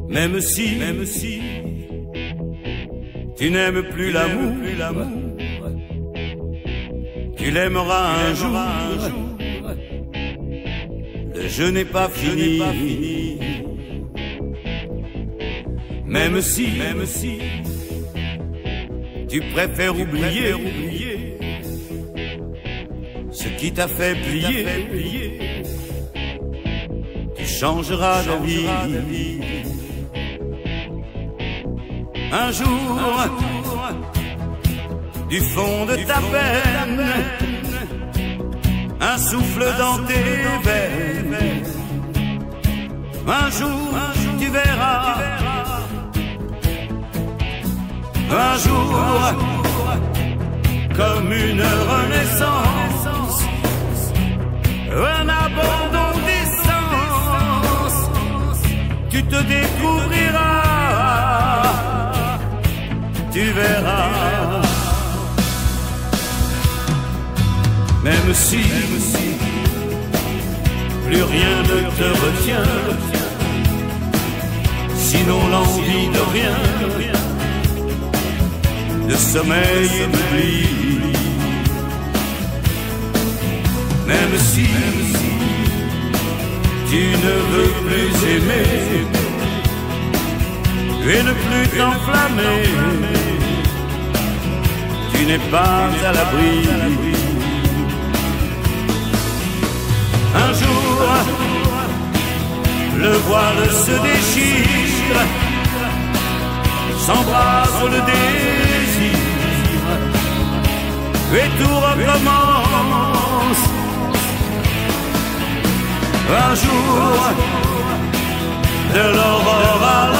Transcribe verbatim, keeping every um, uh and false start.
Même si, même si tu n'aimes plus l'amour, tu l'aimeras un jour. Le jeu n'est pas fini. Même si, même si tu préfères oublier ce qui t'a fait plier, tu changeras d'avis. Un jour, du fond de ta peine, un souffle dans tes veines. Un jour, tu verras. Un jour, comme une renaissance, un abandon d'essence, tu te découvriras. Tu verras. Même si, même si plus rien ne te retient, sinon l'envie de rien, de sommeil et d'oubli. Même si, même si tu ne veux plus aimer et ne plus t'enflammer, tu n'es pas à l'abri. Un jour, le voile se déchire, s'embrase le désir, et tout recommence. Un jour, de l'aurore à